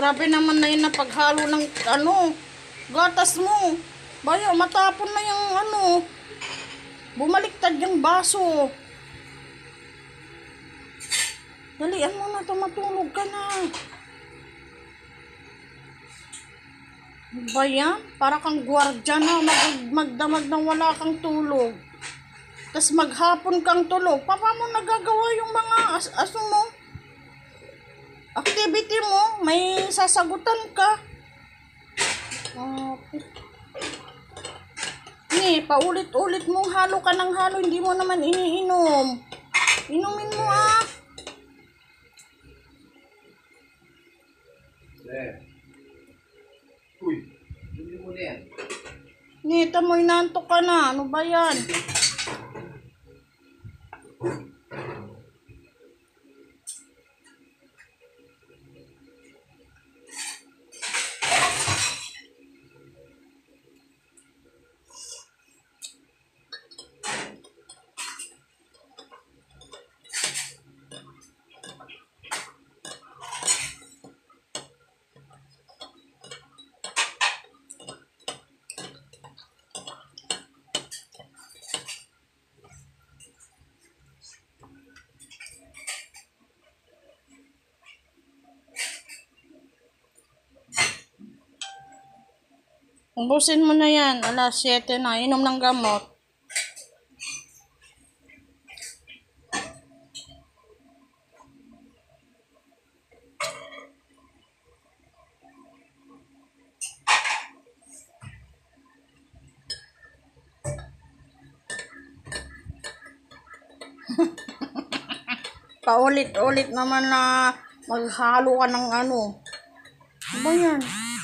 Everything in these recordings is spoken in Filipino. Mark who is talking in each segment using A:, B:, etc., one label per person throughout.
A: Grabe naman na yun na paghalo ng gatas mo. Bayo, matapon na yung bumaliktad yung baso. Dalian mo na ito, matulog ka na. Ba yan? Para kang gwardiya na magdamag nang wala kang tulog. Tapos maghapon kang tulog. Papa mo nagagawa yung mga aso mo. Activity mo, may sasagutan ka. Paulit-ulit mong halo ka ng halo, hindi mo naman iniinom. Inumin mo
B: Uy, hindi mo na yan.
A: Nita mo, inantok ka na. Ano ba yan? Ubusin mo na yan. Alas 7 na. Inom ng gamot. Paulit-ulit naman na maghalo ka ng ano. Ano ba yan?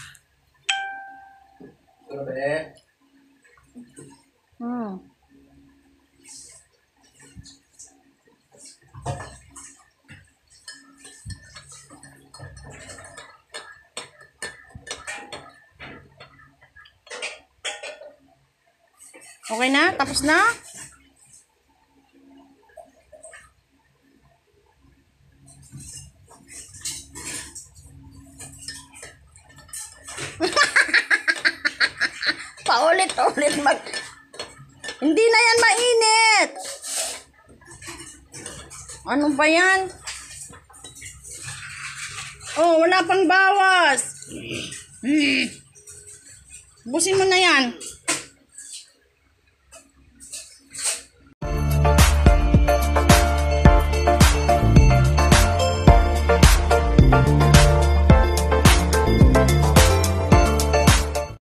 A: Okay na? Tapos na? Paulit-ulit Hindi na yan mainit. Ano ba yan? Oh, wala pang bawas. Busin mo na yan.